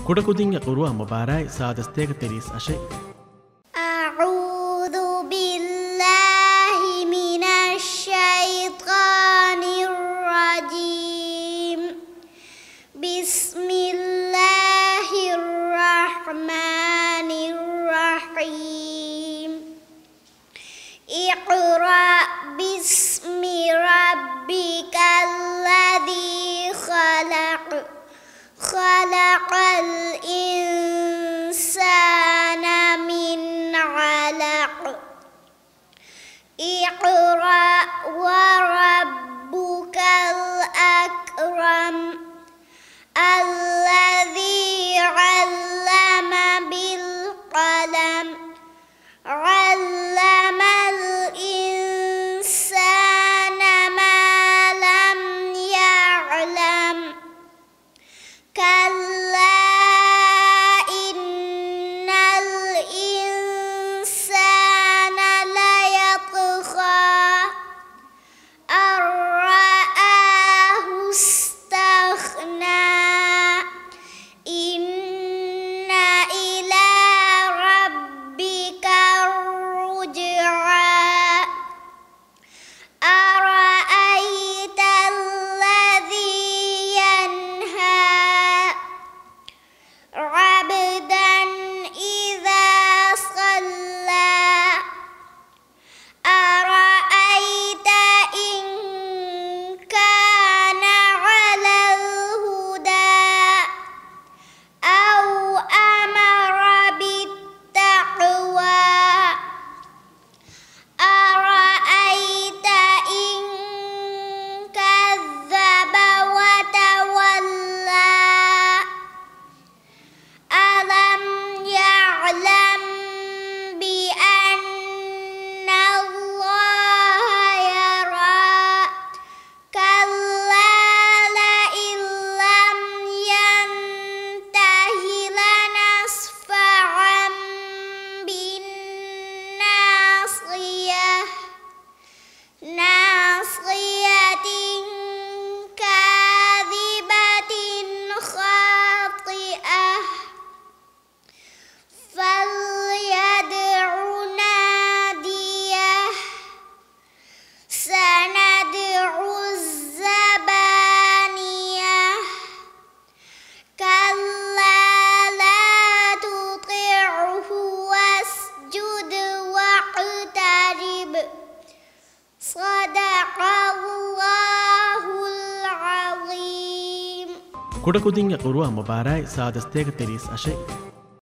كودكودين يقروا مباراي سادستيك تريس أشي أعوذ بالله من الشيطان الرجيم بسم الله الرحمن الرحيم اقرأ باسم ربك الذي خلق خلق الإنسان من علق اقرأ وربك الأكرم الذي علم بالقلم علم الإنسان ما لم يعلم كلا إن الإنسان ليطغى أن رآه استغنى إن إلى ربك الرجعى أرأيت الذي ينهى عبدا إذا صلى أرأيت إن كان على الهدى أو أمر بالتقوى أرأيت إن كذب وتولى ألم يعلم بأن الله يرى كلا لئن لم ينته لنصفعا بالناصية ناصية كاذبة خاطئة فليدع ناديه سندع الزبانية كلا لا تطعه واسجد واقترب صدق الله العظيم كودكودين يقروا مباراي سادستيك تريس أشي